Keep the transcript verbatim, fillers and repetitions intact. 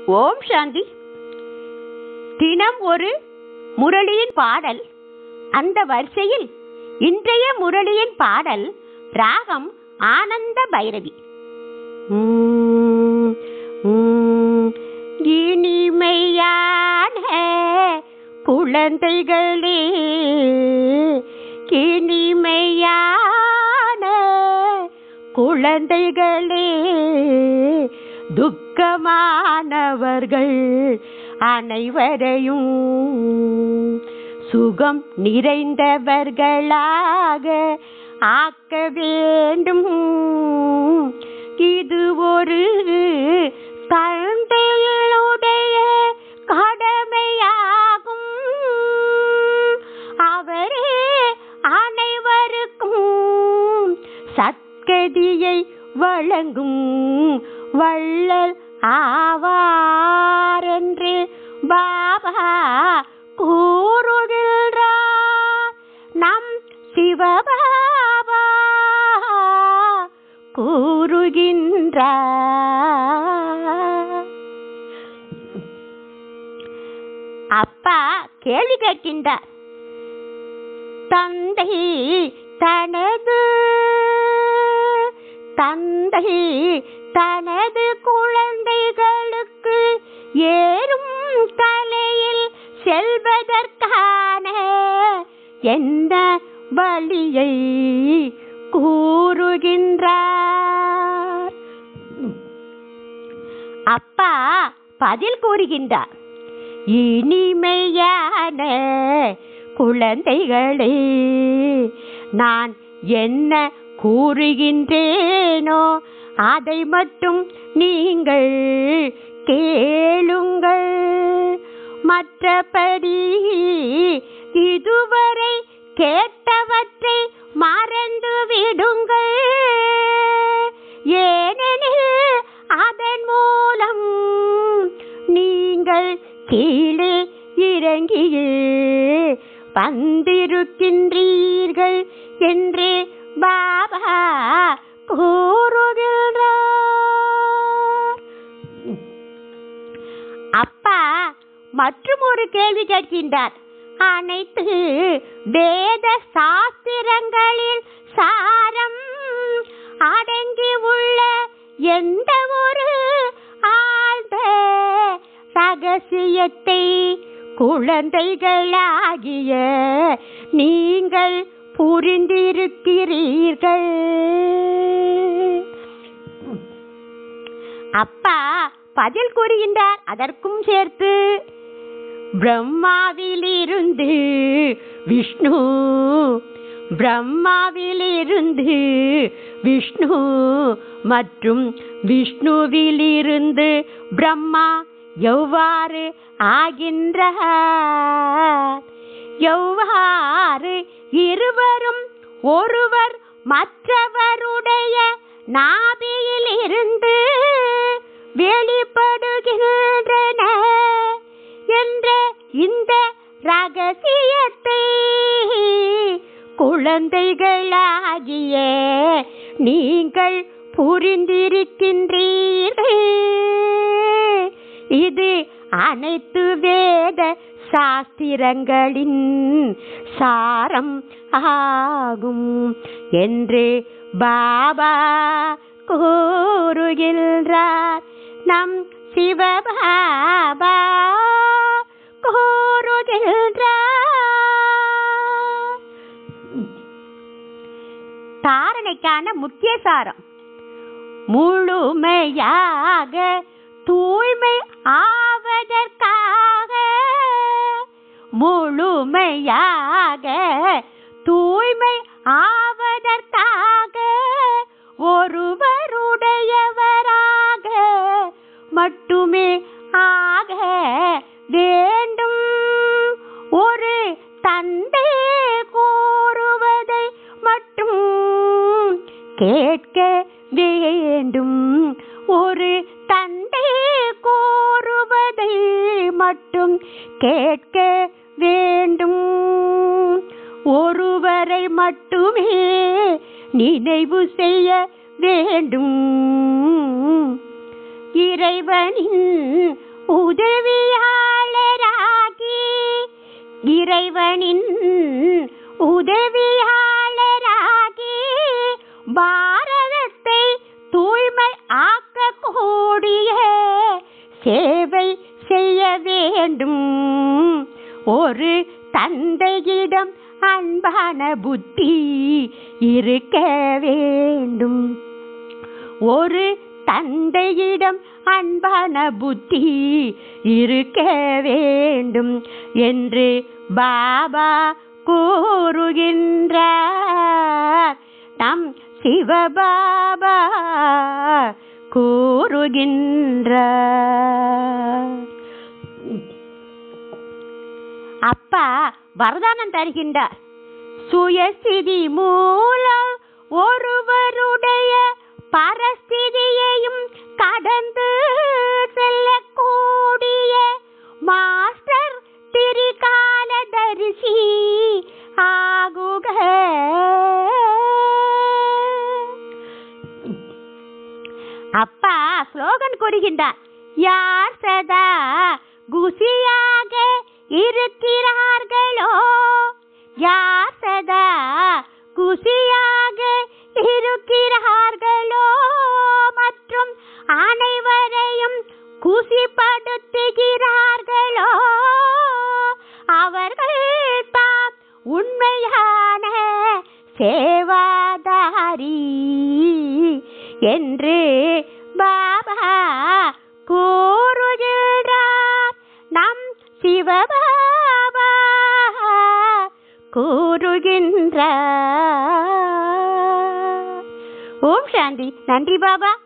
ஓம் சாந்தி. தினம் ஒரு முரளியின் பாடல். அந்த வரிசையில் இன்றைய முரளியின் பாடல் ராகம் ஆனந்த பைரவி. இனிமையான குழந்தைகளே, இனிமையான குழந்தைகளே, துக்கமானவர்கள் அனைவரையும் சுகம் நிறைந்தவர்களாக ஆக்க வேண்டும். இது ஒரு தந்தையுடைய கடமையாகும். அவரே அனைவருக்கும் சத்கதியை வழங்கும் வள்ளல் ஆவார் என்று பாபா கூறுகின்றார். நம் சிவபாபா கூறுகின்றார். அப்பா கேள்வி கேட்கின்றார். தந்தை தனது தந்தை தனது குழந்தைகளுக்கு ஏறும் தலையில் செல்வதற்கான எந்த வழியை கூறுகின்றார்? அப்பா பதில் கூறுகின்றார். இனிமையான குழந்தைகளே, நான் என்ன கூறுகின்றேனோ அதை மட்டும் நீங்கள் கேளுங்கள். மற்றபடி இதுவரை கேட்டவற்றை மறந்து விடுங்கள். ஏனெனில் அதன் மூலம் நீங்கள் கீழே இறங்கியே வந்திருக்கின்றீர்கள் என்று பாபா கூறுகிறார். அப்பா மற்றும் ஒரு கேள்வி கேட்கின்றார். அனைத்து வேத சாஸ்திரங்களில் சாரம் அடங்கி உள்ள எந்த ஒரு ஆழ்ந்த ரகசியத்தை குழந்தைகளாகிய நீங்கள் புரிந்திருக்கிறீர்கள்? அப்பா பதில் கூறுகின்றார். அதற்கும் சேர்த்து பிரம்மாவிலிருந்து விஷ்ணு பிரம்மாவிலிருந்து விஷ்ணு மற்றும் விஷ்ணுவிலிருந்து பிரம்மா எவ்வாறு ஆகின்றார்? எவ்வாறு இருவரும் ஒருவர் மற்றவருடைய நாபியில் இருந்து வெளிப்படுகின்றன என்ற இந்த ரகசியத்தை குழந்தைகளாகிய நீங்கள் புரிந்திருக்கின்றீர்கள். இது அனைத்து வேத சாஸ்திரங்களின் சாரம் ஆகும் என்று பாபா கூறுகின்றார். நம் சிவபாபா கூறுகின்றார். தாரணைக்கான முக்கிய சாரம். முழுமையாக தூய்மை ஆவதற்காக முழுமையாக தூய்மை ஆவதற்காக ஒருவருடையவராக மட்டுமே ஆக வேண்டும். ஒரு தந்தை கூறுவதை மட்டும் கேட்க வேண்டும். ஒரு தந்தை கூறுவதை மட்டும் கேட்க வேண்டும். ஒருவரை மட்டுமே நினைவு செய்ய வேண்டும். இறைவனின் உதவியாளராகி இறைவனின் உதவியாளராகி பாரதத்தை தூய்மை ஆக்கக்கூடிய சேவை செய்ய வேண்டும். ஒரு தந்தையிடம் அன்பான புத்தி இருக்க வேண்டும். ஒரு தந்தையிடம் அன்பான புத்தி இருக்க வேண்டும் என்று பாபா கூறுகின்றார். நம் சிவபாபா கூறுகின்றார். அப்பா வரதானம் தருகின்றார். சுயஸ்திதி மூலம் ஒருவருடைய பரஸ்திதியையும் கடந்து செல்லக்கூடிய மாஸ்டர் திரிகால தரிசி ஆகுக. அப்பா ஸ்லோகன் கூறுகின்றார். யார் சதா குசியாக இருக்கிறார்களோ, யார் சதா குசியாக இருக்கிறார்களோ மற்றும் அனைவரையும் குசிப்படுத்துகிறார்களோ அவர்கள் தாம் உண்மையான சேவாதாரி என்று பாபா கூறுகிறார். நம் சிவபாபா கூறுகின்றார். ஓம் சாந்தி. நன்றி பாபா.